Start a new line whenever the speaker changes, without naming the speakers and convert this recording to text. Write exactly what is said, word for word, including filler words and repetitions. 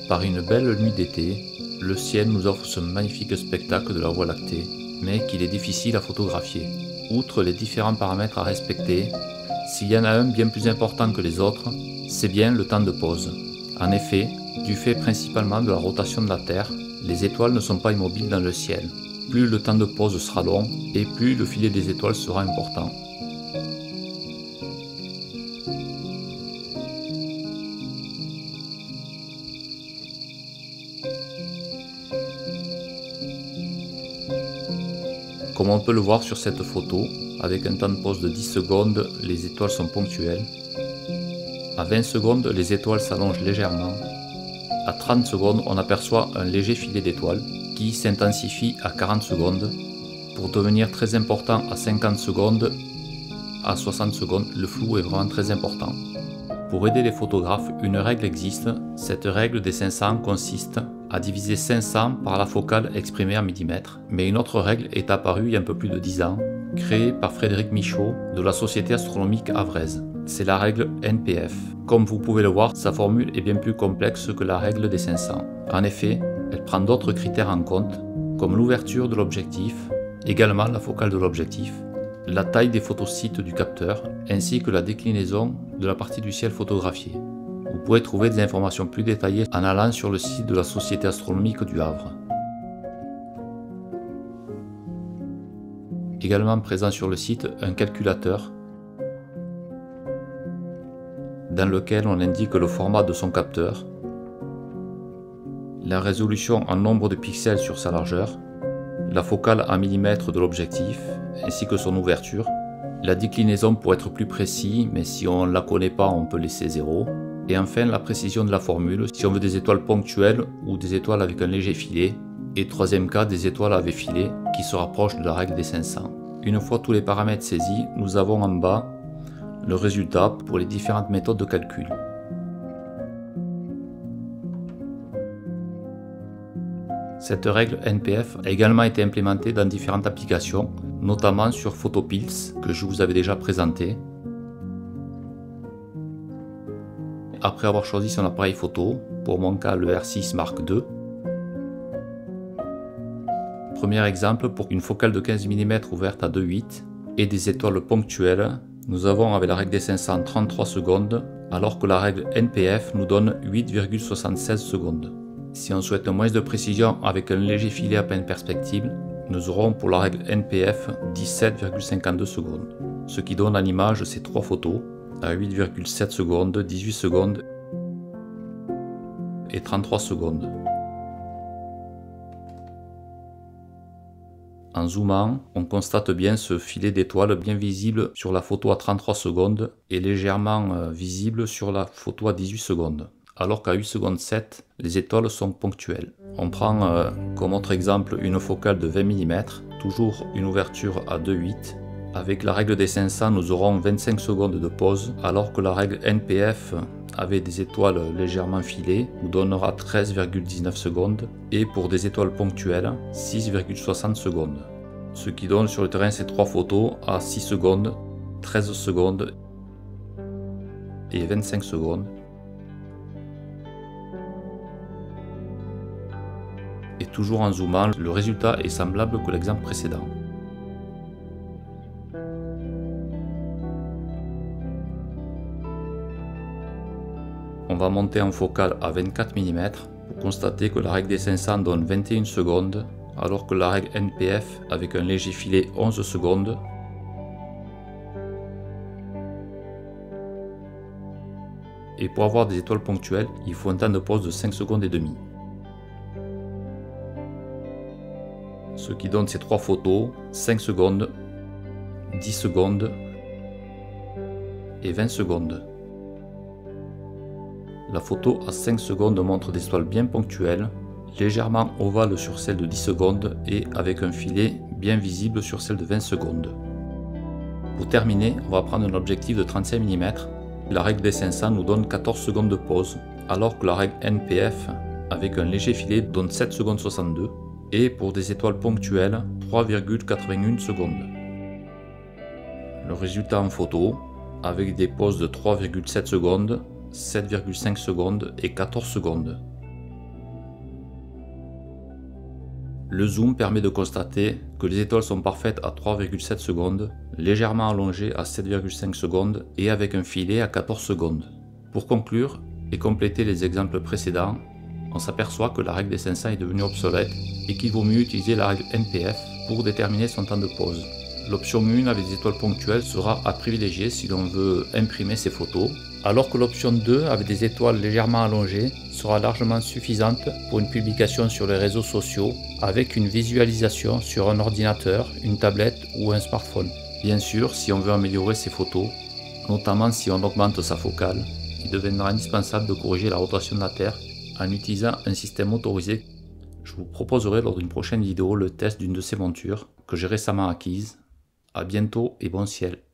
Par une belle nuit d'été, le ciel nous offre ce magnifique spectacle de la Voie lactée, mais qu'il est difficile à photographier. Outre les différents paramètres à respecter, s'il y en a un bien plus important que les autres, c'est bien le temps de pose. En effet, du fait principalement de la rotation de la Terre, les étoiles ne sont pas immobiles dans le ciel. Plus le temps de pose sera long, et plus le filet des étoiles sera important. Comme on peut le voir sur cette photo, avec un temps de pose de dix secondes, les étoiles sont ponctuelles. À vingt secondes, les étoiles s'allongent légèrement. À trente secondes, on aperçoit un léger filet d'étoiles qui s'intensifie à quarante secondes pour devenir très important à cinquante secondes. À soixante secondes, le flou est vraiment très important. Pour aider les photographes, une règle existe. Cette règle des cinq cents consiste à diviser cinq cents par la focale exprimée en millimètres. Mais une autre règle est apparue il y a un peu plus de dix ans, créée par Frédéric Michaud de la Société astronomique havraise. C'est la règle N P F. Comme vous pouvez le voir, sa formule est bien plus complexe que la règle des cinq cents. En effet, elle prend d'autres critères en compte, comme l'ouverture de l'objectif, également la focale de l'objectif, la taille des photosites du capteur, ainsi que la déclinaison de la partie du ciel photographiée. Vous pourrez trouver des informations plus détaillées en allant sur le site de la Société astronomique du Havre. Également présent sur le site, un calculateur dans lequel on indique le format de son capteur, la résolution en nombre de pixels sur sa largeur, la focale en millimètres de l'objectif, ainsi que son ouverture, la déclinaison pour être plus précis, mais si on ne la connaît pas, on peut laisser zéro, et enfin la précision de la formule, si on veut des étoiles ponctuelles ou des étoiles avec un léger filet, et troisième cas, des étoiles avec filet qui se rapprochent de la règle des cinq cents. Une fois tous les paramètres saisis, nous avons en bas le résultat pour les différentes méthodes de calcul. Cette règle N P F a également été implémentée dans différentes applications, notamment sur Photopills, que je vous avais déjà présenté. Après avoir choisi son appareil photo, pour mon cas le R six Mark deux. Premier exemple, pour une focale de quinze millimètres ouverte à deux virgule huit et des étoiles ponctuelles, nous avons avec la règle des cinq cents trente-trois secondes, alors que la règle N P F nous donne huit virgule soixante-seize secondes. Si on souhaite moins de précision avec un léger filet à peine perspectible, nous aurons pour la règle N P F dix-sept virgule cinquante-deux secondes, ce qui donne à l'image ces trois photos à huit virgule sept secondes, dix-huit secondes et trente-trois secondes. En zoomant, on constate bien ce filet d'étoiles bien visible sur la photo à trente-trois secondes et légèrement visible sur la photo à dix-huit secondes, alors qu'à huit secondes sept, les étoiles sont ponctuelles. On prend euh, comme autre exemple une focale de vingt millimètres, toujours une ouverture à deux virgule huit. Avec la règle des cinq cents, nous aurons vingt-cinq secondes de pause, alors que la règle N P F avec des étoiles légèrement filées nous donnera treize virgule dix-neuf secondes et pour des étoiles ponctuelles six virgule soixante secondes. Ce qui donne sur le terrain ces trois photos à six secondes, treize secondes et vingt-cinq secondes. Et toujours en zoomant, le résultat est semblable que l'exemple précédent. On va monter en focale à vingt-quatre millimètres pour constater que la règle des cinq cents donne vingt et une secondes, alors que la règle N P F avec un léger filet onze secondes. Et pour avoir des étoiles ponctuelles, il faut un temps de pause de cinq secondes et demie. Ce qui donne ces trois photos, cinq secondes, dix secondes et vingt secondes. La photo à cinq secondes montre des étoiles bien ponctuelles, légèrement ovales sur celle de dix secondes et avec un filet bien visible sur celle de vingt secondes. Pour terminer, on va prendre un objectif de trente-cinq millimètres. La règle des cinq cents nous donne quatorze secondes de pause, alors que la règle N P F avec un léger filet donne sept secondes soixante-deux et pour des étoiles ponctuelles trois virgule quatre-vingt-un secondes. Le résultat en photo, avec des pauses de trois virgule sept secondes, sept virgule cinq secondes et quatorze secondes. Le zoom permet de constater que les étoiles sont parfaites à trois virgule sept secondes, légèrement allongées à sept virgule cinq secondes et avec un filet à quatorze secondes. Pour conclure et compléter les exemples précédents, on s'aperçoit que la règle des cinq cents est devenue obsolète et qu'il vaut mieux utiliser la règle M P F pour déterminer son temps de pose. L'option un avec des étoiles ponctuelles sera à privilégier si l'on veut imprimer ses photos, alors que l'option deux avec des étoiles légèrement allongées sera largement suffisante pour une publication sur les réseaux sociaux avec une visualisation sur un ordinateur, une tablette ou un smartphone. Bien sûr, si on veut améliorer ses photos, notamment si on augmente sa focale, il deviendra indispensable de corriger la rotation de la Terre en utilisant un système motorisé. Je vous proposerai lors d'une prochaine vidéo le test d'une de ces montures que j'ai récemment acquise. A bientôt et bon ciel.